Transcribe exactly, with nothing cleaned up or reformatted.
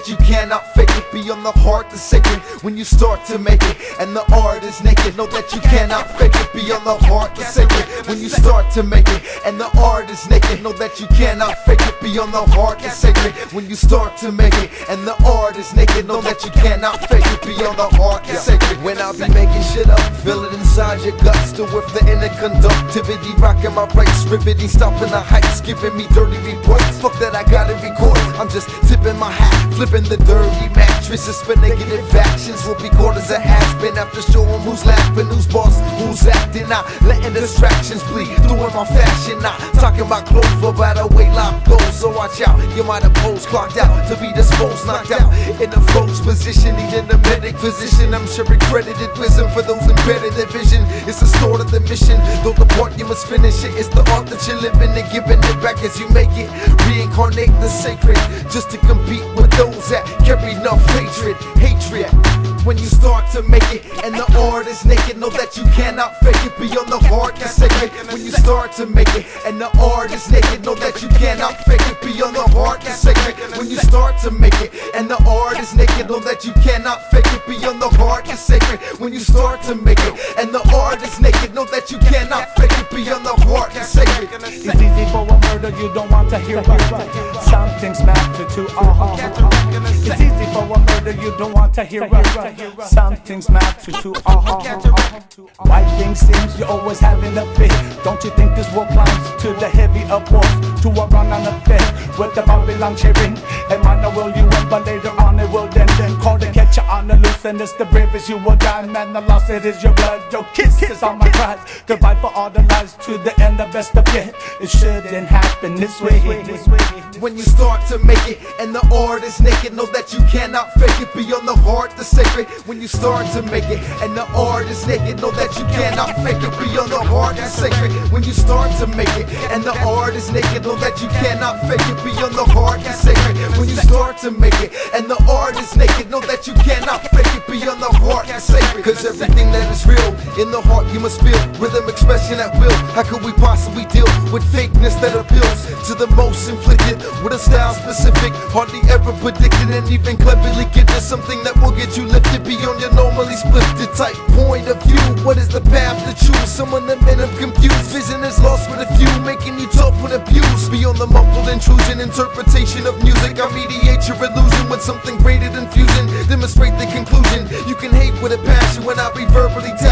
that you cannot fake it. Beyond the heart, the sacred, when you start to make it, and the art is naked. Know that you cannot fake it. Beyond the heart, the sacred, when you start to make it, and the art is naked. Know that you cannot fake it. Beyond the heart, the sacred, when you start to make it, and the art is naked. Know that you cannot fake it. Beyond the heart, the sacred. When I be making shit up, feel it inside your guts. Still with the inner conductivity, rocking my brakes, riveting, stopping the heights, giving me dirty reports. Fuck that, I gotta record. I'm just tipping my hat, flipping the dirty mattresses for negative actions. Will be caught as a has-been after showing who's laughing, who's boss, who's acting. Not letting distractions bleed through in my fashion. Not talking about clothes, but by the way life goes. So watch out, you might have posed, clocked out to be disposed, knocked out in a froze position, needing a medic physician. I'm sure accredited wisdom for those embedded in vision. It's the start of the mission, though the part you must finish it. It's the art that you're living and giving it back as you make it. Reincarnate the sacred, just to compete with those that carry enough hatred, hatred. When you start to make it, and the art is naked, know that you cannot fake it. Beyond the heart, that's sacred. When you start to make it, and the art is naked, know that you cannot fake it. Beyond the heart, that's sacred. When you start to make it, and the art is naked, know that you cannot fake it. Beyond the heart, that's sacred. When you start to make it, and the art is naked, know that you cannot fake it. Beyond the heart, that's sacred. It's easy for a murder, you don't want to hear about. Something's matter to all. It's easy for a murder, you don't want to hear about. Something's matter to all. Why things seems you're always having a fit? Don't you think this world climbs to the heavy upwards, to a run on a fed with the Babylon cheering? And man, will you win, but later on it will then then call to catch you on the loose, and it's the bravest you will die. Man, the loss it is your blood, your kisses on my cries. Goodbye for all the lies, to the end, the best of it. It shouldn't happen this way. When you start to make it, and the art is naked, know that you cannot fake it. Beyond the heart, the sacred. When you start to make it, and the art is naked, know that you cannot fake it. Beyond the heart, that's sacred. When you start to make it, and the art is naked, know that you cannot fake it. Beyond the heart, that's sacred. When you start to make it, and the art is naked, know that you cannot fake it. Beyond the heart, that's sacred. Cause everything that is real, in the heart you must feel. Rhythm expression at will. How could we possibly deal with fakeness that appeals to the most inflicted, with a style specific, hardly ever predicted, and even cleverly get to something that will get you lifted beyond your normally splifted type point of view. What is the path to choose? Someone that men have confused. Vision is lost with a few, making you tough with abuse. Beyond the muffled intrusion, interpretation of music, I mediate your illusion with something greater than fusion. Demonstrate the conclusion. You can hate with a passion when I be verbally